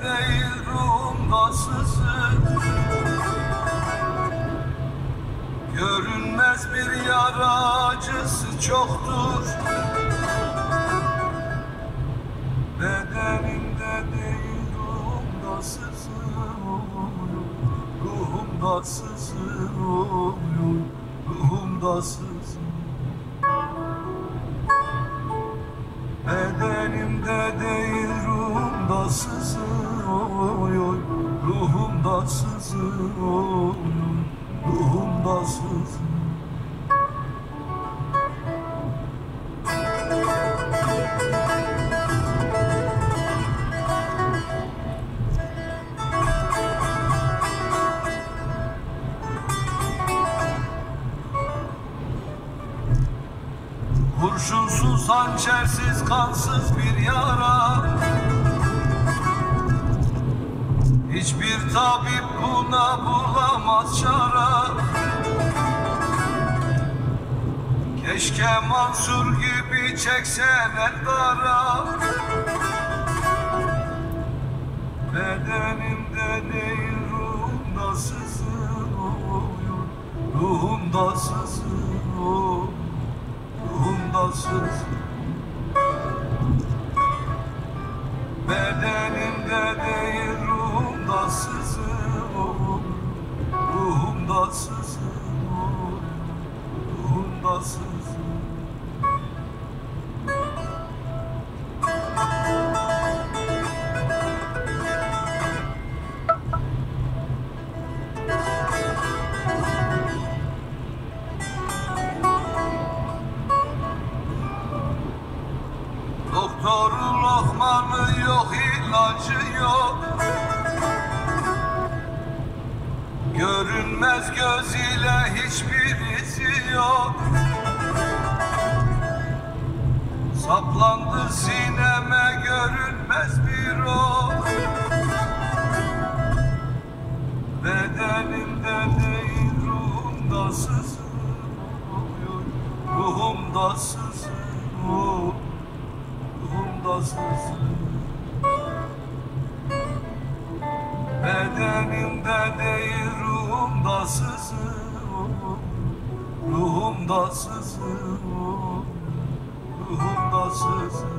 değil ruhumda sızır. Görünmez bir yara acısı çoktur. Bedenimde değil ruhumda sızıyor. Ruhumda sızıyor. Ruhumda sızıyor. Bedenimde değil ruhumda sızıyor. Ruhumda sızıyor. Ruhumda sızıyor. Kurşunsuz, hançersiz, kansız bir yara. Hiçbir tabip buna bulamaz çare. Keşke Mansur gibi çekseler dara. Bedenimde değil ruhumda sızıyor. Ruhumda sızıyor. Ruhumda sızıyor. Bedenimde değil ruhumda sızıyor. Ruhumda sızıyor. Ruhumda sızıyor. Doktoru lokmanı yok, ilacı yok. Görünmez göz ile hiçbir izi yok. Saplandı sineme görünmez bir ok. Bedenimde değil ruhumda sızıyor. Ruhumda sızıyor. Ruhumda sızıyor. Bedenimde değil ruhumda sızıyor. Ruhumda sızıyor. Ruhumda sızıyor.